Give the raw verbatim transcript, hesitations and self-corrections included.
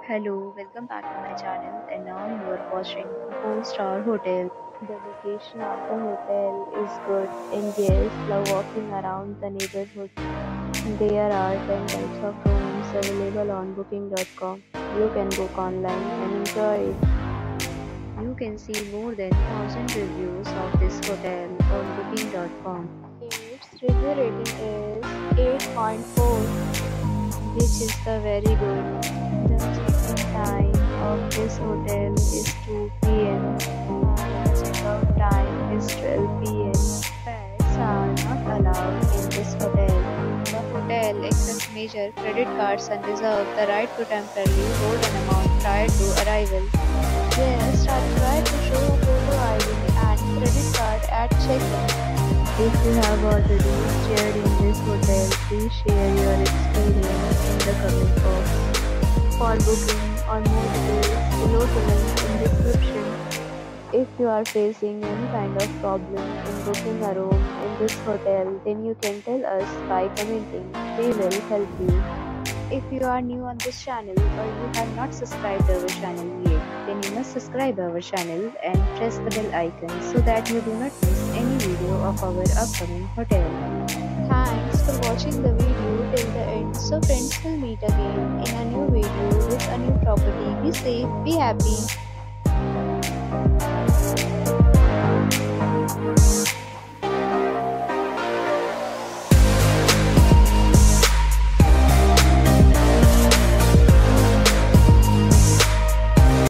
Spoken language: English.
Hello, welcome back to my channel, and now you are watching a four star hotel. The location of the hotel is good and guests love walking around the neighborhood. There are ten types of rooms available on booking dot com. You can book online and enjoy it. You can see more than one thousand reviews of this hotel on booking dot com. Its review rating is eight point four, which is the very good. The check-in time of this hotel is two p m and the check-out time is twelve p m Pets are not allowed in this hotel. The hotel accepts major credit cards and reserves the right to temporarily hold an amount prior to arrival. Guests are required to show a photo I D and credit card at check-in. If you have already stayed in this hotel, please share your experience in the comment box. For booking or more details, below the link in description. If you are facing any kind of problem in booking a room in this hotel, then you can tell us by commenting. We will help you. If you are new on this channel or you have not subscribed our channel yet, then you must subscribe our channel and press the bell icon so that you do not miss any video of our upcoming hotel. Thanks for watching the video till the end. So friends, will meet again in a new video with a new property. Be safe, be happy.